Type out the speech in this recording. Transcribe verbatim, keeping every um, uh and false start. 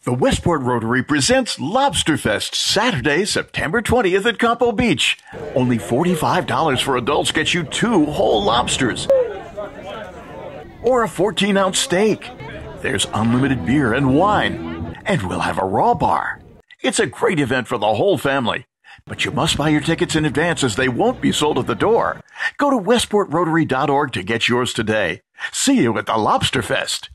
The Westport Rotary presents LobsterFest Saturday, September twentieth at Compo Beach. Only forty-five dollars for adults gets you two whole lobsters or a fourteen ounce steak. There's unlimited beer and wine, and we'll have a raw bar. It's a great event for the whole family, but you must buy your tickets in advance as they won't be sold at the door. Go to westport rotary dot org to get yours today. See you at the LobsterFest.